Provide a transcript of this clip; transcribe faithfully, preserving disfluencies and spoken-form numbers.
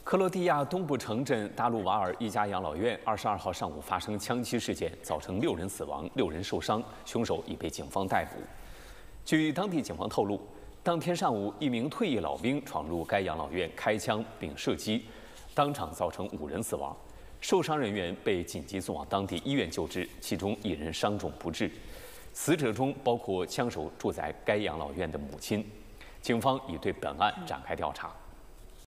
克罗地亚东部城镇达鲁瓦尔一家养老院二十二号上午发生枪击事件，造成六人死亡、六人受伤，凶手已被警方逮捕。据当地警方透露，当天上午，一名退役老兵闯入该养老院开枪并射击，当场造成五人死亡，受伤人员被紧急送往当地医院救治，其中一人伤重不治。死者中包括枪手住在该养老院的母亲。警方已对本案展开调查。